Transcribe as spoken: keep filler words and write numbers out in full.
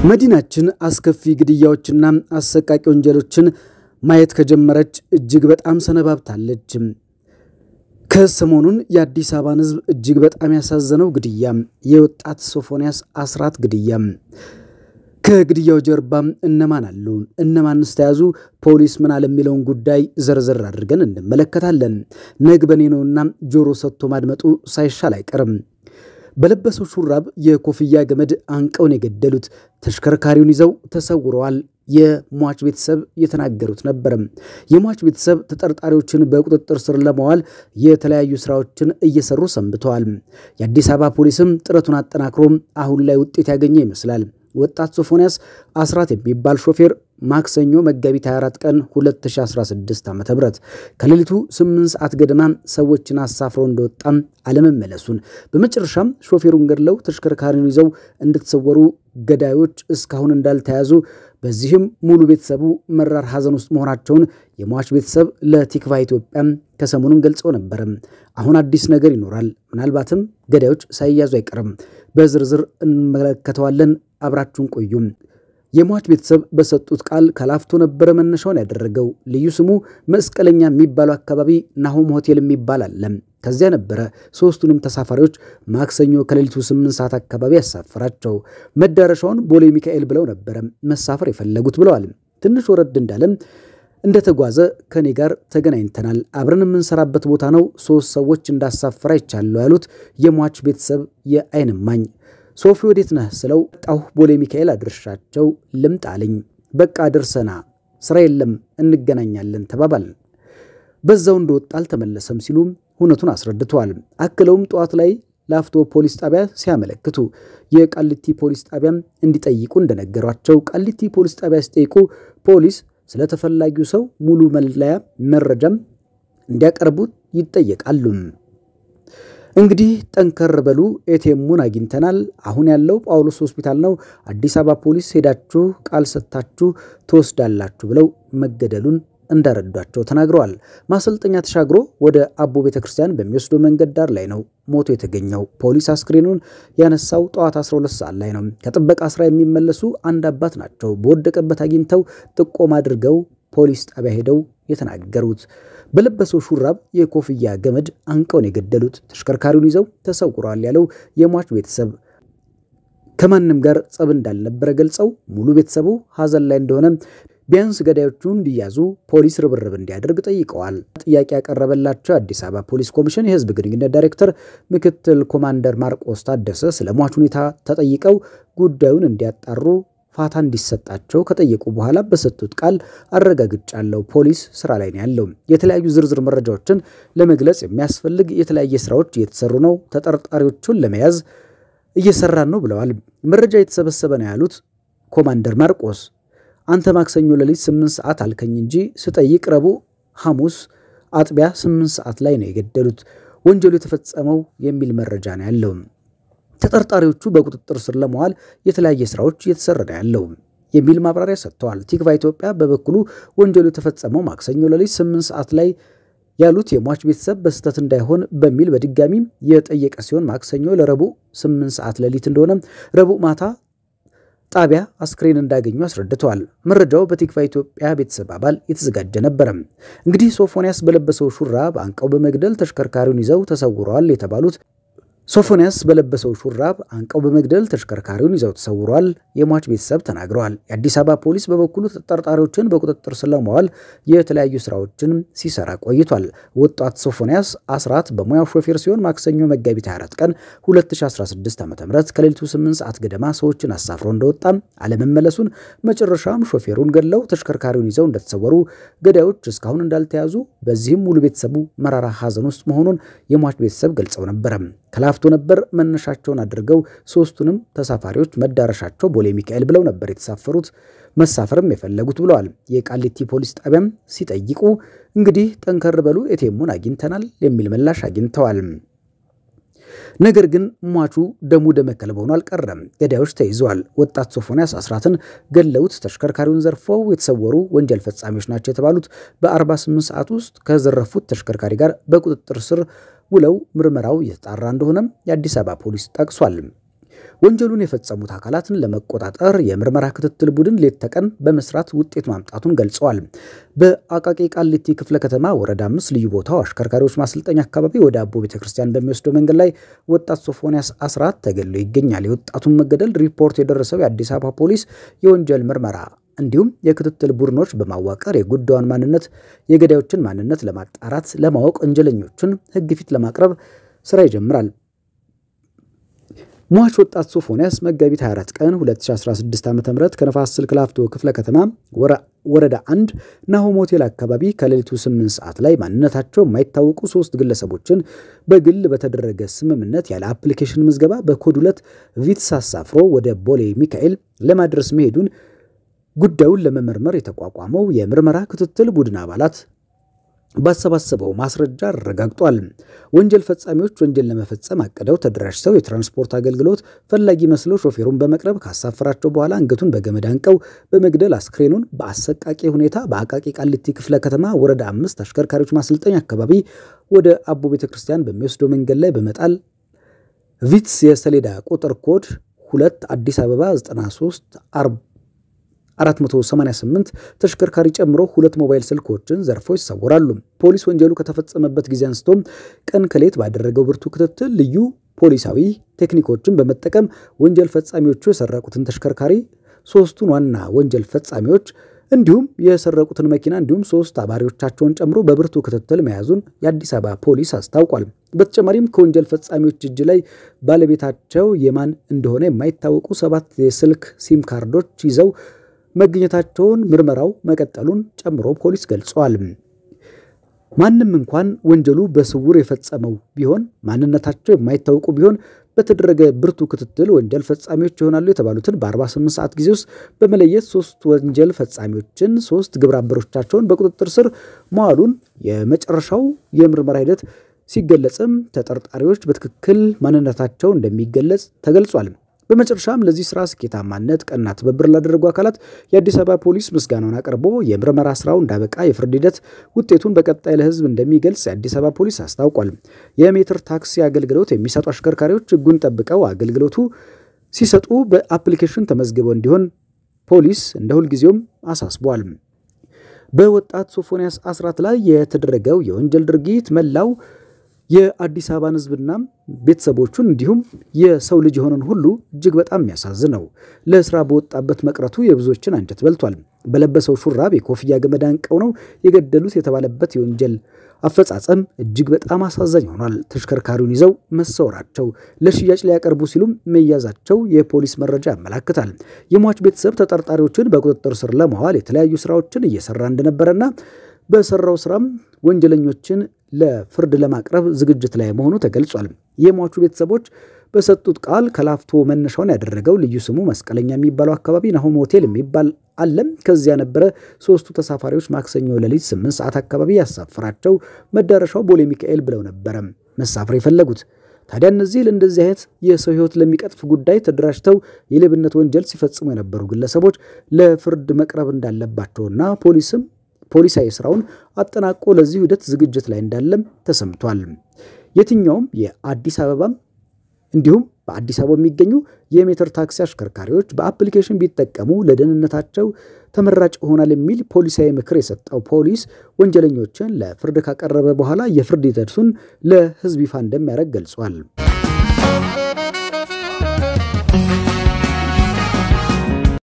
መዲናችን አስከፊ ግድያዎችና አሰቃቂ ወንጀሎችን ማየት ከጀመረች እጅግ በጣም ሰነባብታለች። ከሰሞኑን የአዲስ አበባን ሕዝብ እጅግ በጣም ያሳዘነው ግድያ የወጣት ሶፎንያስ አስራት ግድያ። ከግድያው ጀርባ እነማን አሉ? እነማንስ ተያዙ? ፖሊስ ምን አለ የሚለውን ጉዳይ ዘርዘር አድርገን እንመለከታለን። ነግበኔ ነውና ጆሮ ሰጥቶ ማድመጡ ሳይሻል አይቀርም። በለበሰው ሹራብ የኮፍያ ገመድ አንቀውን የገደሉት ተሽከርካሪውን ይዘው ተሰውረዋል። የሟች ቤተሰብ የተናገሩት ነበር። የሟች ቤተሰብ ተጠርጣሪዎችን በቁጥጥር ስር ለማዋል የተለያዩ ስራዎችን እየሰሩ ሰንብተዋል። የአዲስ አበባ ፖሊስም ጥረቱን አጠናክሮ አሁን ላይ ውጤት ያገኘ ይመስላል። ወጣት ሶፎንያስ አስራት የሚባል ሾፌር ማክሰኞ መጋቢት ሃያ አራት ቀን ሁለት ሺህ አስራ ስድስት ዓ.ም ከሌሊቱ ስምንት ሰዓት ገደማ ሰዎችን አሳፍሮ እንደወጣም አለመመለሱን በመጨረሻም ሾፌሩን ገድለው ተሽከርካሪውን ይዘው እንደተሰወሩ ገዳዮች እስካሁን እንዳልተያዙ በዚህም ሙሉ ቤተሰቡ መራር ሐዘን ውስጥ መሆናቸውን የሟች ቤተሰብ ለቲክቫ ኢትዮጵያ ከሰሞኑን ገልጸው ነበር። አሁን አዲስ ነገር ይኖራል። ምናልባትም ገዳዮች ሳይያዙ አይቀርም። በዝርዝር እንመለከተዋለን። አብራችሁን ቆዩ። የሟች ቤተሰብ በሰጡት ቃል ከላፍቶ ነበር መነሻውን ያደረገው። ልዩ ስሙ መስቀለኛ የሚባለው አካባቢ ናሆም ሆቴል የሚባል አለ። ከዚያ ነበር ሶስቱንም ተሳፋሪዎች ማክሰኞ ከሌሊቱ ስምንት ሰዓት አካባቢ ያሳፈራቸው። መዳረሻውን ቦሌ ሚካኤል ብለው ነበር መሳፈር የፈለጉት ብለዋል። ትንሽ ወረድ እንዳለም እንደተጓዘ ከኔ ጋር ተገናኝተናል። አብረን የምንሰራበት ቦታ ነው። ሶስት ሰዎች እንዳሳፈራ ይቻለው ያሉት የሟች ቤተሰብ የአይን እማኝ ሶፊ ወዴት ነህ ስለው ጣው ቦሌ ሚካኤል አድርሻቸው ልምጣልኝ። በቃ ደርሰና ስራ የለም እንገናኛለን ተባባልን። በዛው እንደወጣል ተመለሰም ሲሉ ሁነቱን አስረድተዋል። አክለውም ጧት ላይ ላፍቶ ፖሊስ ጣቢያ ሲያመለክቱ የቃሊቲ ፖሊስ ጣቢያም እንዲጠይቁ እንደነገሯቸው ቃሊቲ ፖሊስ ጣቢያ ሲጠይቁ ፖሊስ ስለተፈላጊው ሰው ሙሉ መለያ መረጃም እንዲያቀርቡ ይጠየቃሉ። እንግዲህ ጠንከር በሉ ኤቲኤሙን አግኝተናል። አሁን ያለው ጳውሎስ ሆስፒታል ነው። አዲስ አበባ ፖሊስ ሄዳችሁ ቃል ሰጥታችሁ ተወስዳላችሁ ብለው መገደሉን እንዳረዷቸው ተናግረዋል። ማሰልጠኛ ተሻግሮ ወደ አቦ ቤተክርስቲያን በሚወስደው መንገድ ዳር ላይ ነው ሞቶ የተገኘው። ፖሊስ አስክሬኑን ያነሳው ጠዋት አስራ ሁለት ሰዓት ላይ ነው። ከጥበቃ ስራ የሚመለሱ አንድ አባት ናቸው በወደቀበት አግኝተው ጥቆማ አድርገው ፖሊስ ጣቢያ ሄደው የተናገሩት። በለበሰው ሹራብ የኮፍያ ገመድ አንቀውን የገደሉት ተሽከርካሪውን ይዘው ተሰውረዋል ያለው የሟች ቤተሰብ ከማንም ጋር ጸብ እንዳልነበረ ገልጸው ሙሉ ቤተሰቡ ሐዘን ላይ እንደሆነ ቢያንስ ገዳዮቹ እንዲያዙ ፖሊስ ርብርብ እንዲያደርግ ጠይቀዋል። ጥያቄ ያቀረበላቸው አዲስ አበባ ፖሊስ ኮሚሽን የህዝብ ግንኙነት ዳይሬክተር ምክትል ኮማንደር ማርቆስ ታደሰ ስለሟች ሁኔታ ተጠይቀው ጉዳዩን እንዲያጣሩ ፋታ እንዲሰጣቸው ከጠየቁ በኋላ በሰጡት ቃል አረጋግጫለሁ ፖሊስ ስራ ላይ ነው ያለው። የተለያዩ ዝርዝር መረጃዎችን ለመግለጽ የሚያስፈልግ የተለያየ ስራዎች እየተሰሩ ነው። ተጠርጣሪዎቹን ለመያዝ እየሰራን ነው ብለዋል። መረጃ የተሰበሰበ ነው ያሉት ኮማንደር ማርቆስ አንተ ማክሰኞ ለሊት ስምንት ሰዓት አልከኝ እንጂ ስጠይቅ ረቡዕ ሐሙስ አጥቢያ ስምንት ሰዓት ላይ ነው የገደሉት። ወንጀሉ የተፈጸመው የሚል መረጃ ነው ያለው። ተጠርጣሪዎቹ በቁጥጥር ስር ለመዋል የተለያየ ስራዎች እየተሰራ ነው ያለው የሚል ማብራሪያ ሰጥተዋል። ቲክቫ ኢትዮጵያ በበኩሉ ወንጀሉ የተፈጸመው ማክሰኞ ለሊት ስምንት ሰዓት ላይ ያሉት የሟች ቤተሰብ በስተት እንዳይሆን በሚል በድጋሚ የጠየቀ ሲሆን ማክሰኞ ለረቡዕ ስምንት ሰዓት ለሊት እንደሆነ ረቡዕ ማታ ጣቢያ አስክሬን እንዳገኙ አስረድተዋል። መረጃው በቲክቫ ኢትዮጵያ ቤተሰብ አባል የተዘጋጀ ነበር። እንግዲህ ሶፎንያስ በለበሰው ሹራብ አንቀው በመግደል ተሽከርካሪውን ይዘው ተሰውረዋል የተባሉት ሶፎንያስ በለበሰው ሹራብ አንቀው በመግደል ተሽከርካሪውን ይዘው ተሰውረዋል የሟች ቤተሰብ ተናግረዋል። የአዲስ አበባ ፖሊስ በበኩሉ ተጠርጣሪዎችን በቁጥጥር ስር ለማዋል የተለያዩ ስራዎችን ሲሰራ ቆይቷል። ወጣት ሶፎንያስ አስራት በሙያው ሾፌር ሲሆን ማክሰኞ መጋቢት ሃያ አራት ቀን ሁለት ሺህ አስራ ስድስት ዓ.ም ከሌሊቱ ስምንት ሰዓት ገደማ ሰዎችን አሳፍሮ እንደወጣ አለመመለሱን መጨረሻም ሾፌሩን ገድለው ተሽከርካሪውን ይዘው እንደተሰወሩ ገዳዮች እስካሁን እንዳልተያዙ በዚህም ሙሉ ቤተሰቡ መራራ ሐዘን ውስጥ መሆኑን የሟች ቤተሰብ ገልጸው ነበር። ከላፍቶ ነበር መነሻቸውን አድርገው ሶስቱንም ተሳፋሪዎች መዳረሻቸው ቦሌ ሚካኤል ብለው ነበር የተሳፈሩት መሳፈርም የፈለጉት ብለዋል። የቃሊቲ ፖሊስ ጣቢያም ሲጠይቁ እንግዲህ ጠንከር በሉ ኤቲኤሙን አግኝተናል የሚል ምላሽ አግኝተዋል። ነገር ግን ሟቹ ደሙ ደመከለ ሆኖ አልቀረም። ገዳዮች ተይዘዋል። ወጣት ሶፎንያስ አስራትን ገለውት ተሽከርካሪውን ዘርፈው የተሰወሩ ወንጀል ፈጻሚዎች ናቸው የተባሉት በ48 ሰዓት ውስጥ ከዘረፉት ተሽከርካሪ ጋር በቁጥጥር ስር ውለው ምርመራው እየተጣራ እንደሆነ የአዲስ አበባ ፖሊስ ጠቅሷል። ወንጀሉን የፈጸሙት አካላትን ለመቆጣጠር የምርመራ ክትትል ቡድን ሌት ተቀን በመስራት ውጤት ማምጣቱን ገልጸዋል። በአቃቂ ቃሊቲ ክፍለ ከተማ ወረዳ አምስት ልዩ ቦታው አሽከርካሪዎች ማሰልጠኛ አካባቢ ወደ አቦ ቤተክርስቲያን በሚወስደው መንገድ ላይ ወጣት ሶፎንያስ አስራት ተገሎ ይገኛል። የወጣቱን መገደል ሪፖርት የደረሰው የአዲስ አበባ ፖሊስ የወንጀል ምርመራ እንዲሁም የክትትል ቡድኖች በማዋቀር የጉዳዩን ማንነት የገዳዮችን ማንነት ለማጣራት ለማወቅ ወንጀለኞችን ሕግ ፊት ለማቅረብ ስራ ይጀምራል። ሟች ወጣት ሶፎንያስ መጋቢት ሃያ አራት ቀን ሁለት ሺህ አስራ ስድስት ዓ.ም ከነፋስ ስልክ ላፍቶ ክፍለ ከተማ ወረዳ አንድ ናሆም ሆቴል አካባቢ ከሌሊቱ ስምንት ሰዓት ላይ ማንነታቸው የማይታወቁ ሶስት ግለሰቦችን በግል በተደረገ ስምምነት ያለ አፕሊኬሽን ምዝገባ በኮድ ሁለት ቪትስ አሳፍሮ ወደ ቦሌ ሚካኤል ለማድረስ መሄዱን ጉዳዩን ለመመርመር የተቋቋመው የምርመራ ክትትል ቡድን አባላት ባሰባሰበው ማስረጃ አረጋግጧል። ወንጀል ፈጻሚዎች ወንጀል ለመፈጸም አቀደው ተደራጅተው የትራንስፖርት አገልግሎት ፈላጊ መስለው ሾፌሩን በመቅረብ ካሳፈራቸው በኋላ አንገቱን በገመድ አንቀው በመግደል አስክሬኑን በአሰቃቂ ሁኔታ በአቃቂ ቃሊቲ ክፍለ ከተማ ወረዳ አምስት አሽከርካሪዎች ማሰልጠኛ አካባቢ ወደ አቦ ቤተክርስቲያን በሚወስደው መንገድ ላይ በመጣል ቪትስ የሰሌዳ ቁጥር ኮድ ሁለት አዲስ አበባ ዘጠና ሶስት አራት መቶ ሰማንያ ስምንት ተሽከርካሪ ጨምሮ ሁለት ሞባይል ስልኮችን ዘርፈው ይሰወራሉ። ፖሊስ ወንጀሉ ከተፈጸመበት ጊዜ አንስቶ ቀን ከሌት ባደረገው ብርቱ ክትትል ልዩ ፖሊሳዊ ቴክኒኮችን በመጠቀም ወንጀል ፈጻሚዎቹ የሰረቁትን ተሽከርካሪ ሶስቱን ዋና ወንጀል ፈጻሚዎች እንዲሁም የሰረቁትን መኪና እንዲሁም ሶስት አባሪዎቻቸውን ጨምሮ በብርቱ ክትትል መያዙን የአዲስ አበባ ፖሊስ አስታውቋል። በተጨማሪም ከወንጀል ፈጻሚዎች እጅ ላይ ባለቤታቸው የማን እንደሆነ የማይታወቁ ሰባት የስልክ ሲም ካርዶች ይዘው መገኘታቸውን ምርመራው መቀጠሉን ጨምሮ ፖሊስ ገልጿል። ማንንም እንኳን ወንጀሉ በስውር የፈጸመው ቢሆን ማንነታቸው የማይታወቁ ቢሆን በተደረገ ብርቱ ክትትል ወንጀል ፈጻሚዎች ይሆናሉ የተባሉትን በ48 ሰዓት ጊዜ ውስጥ በመለየት ሶስት ወንጀል ፈጻሚዎችን ሶስት ግብረ አበሮቻቸውን በቁጥጥር ስር መዋሉን የመጨረሻው የምርመራ ሂደት ሲገለጽም ተጠርጣሪዎች በትክክል ማንነታቸው እንደሚገለጽ ተገልጿል። በመጨረሻም ለዚህ ስራ ስኬታማነት ቀና ትብብር ላደረጉ አካላት የአዲስ አበባ ፖሊስ ምስጋናውን አቅርቦ የምርመራ ስራው እንዳበቃ የፍርድ ሂደት ውጤቱን በቀጣይ ለህዝብ እንደሚገልጽ የአዲስ አበባ ፖሊስ አስታውቋል። የሜትር ታክሲ አገልግሎት የሚሰጡ አሽከርካሪዎች ህጉን ጠብቀው አገልግሎቱ ሲሰጡ በአፕሊኬሽን ተመዝግበው እንዲሆን ፖሊስ እንደሁል ጊዜውም አሳስቧል። በወጣት ሶፎንያስ አስራት ላይ የተደረገው የወንጀል ድርጊት መላው የአዲስ አበባን ህዝብና ቤተሰቦቹን እንዲሁም የሰው ልጅ የሆነን ሁሉ እጅግ በጣም የሚያሳዝነው ለስራ በወጣበት መቅረቱ የብዙዎችን አንጀት በልቷል። በለበሰው ሹራብ የኮፍያ ገመድ አንቀው ነው የገደሉት የተባለበት የወንጀል አፈጻጸም እጅግ በጣም አሳዛኝ ሆኗል። ተሽከርካሪውን ይዘው መሰወራቸው ለሽያጭ ሊያቀርቡ ሲሉም መያዛቸው የፖሊስ መረጃ ያመለክታል። የሟች ቤተሰብ ተጠርጣሪዎችን በቁጥጥር ስር ለማዋል የተለያዩ ስራዎችን እየሰራ እንደነበረና በሰራው ስራም ወንጀለኞችን ለፍርድ ለማቅረብ ዝግጅት ላይ መሆኑ ተገልጿል። የሟቹ ቤተሰቦች በሰጡት ቃል ከላፍቶ መነሻውን ያደረገው ልዩ ስሙ መስቀለኛ የሚባለው አካባቢ ናሆም ሆቴል የሚባል አለም ከዚያ ነበረ ሶስቱ ተሳፋሪዎች ማክሰኞ ለሊት ስምንት ሰዓት አካባቢ ያሳፈራቸው መዳረሻው ቦሌ ሚካኤል ብለው ነበር መሳፈር የፈለጉት። ታዲያ እነዚህ ለእንደዚህ አይነት የሰው ህይወት ለሚቀጥፍ ጉዳይ ተደራጅተው የሌብነት ወንጀል ሲፈጽሙ የነበሩ ግለሰቦች ለፍርድ መቅረብ እንዳለባቸውና ፖሊስም ፖሊሳዊ ስራውን አጠናቆ ለዚህ ሂደት ዝግጅት ላይ እንዳለም ተሰምቷል። የትኛውም የአዲስ አበባ እንዲሁም በአዲስ አበባ የሚገኙ የሜትር ታክሲ አሽከርካሪዎች በአፕሊኬሽን ቢጠቀሙ ለደህንነታቸው ተመራጭ ይሆናል የሚል ፖሊሳዊ ምክር የሰጠው ፖሊስ ወንጀለኞችን ለፍርድ ካቀረበ በኋላ የፍርድ ሂደቱን ለህዝብ ይፋ እንደሚያደርግ ገልጿል።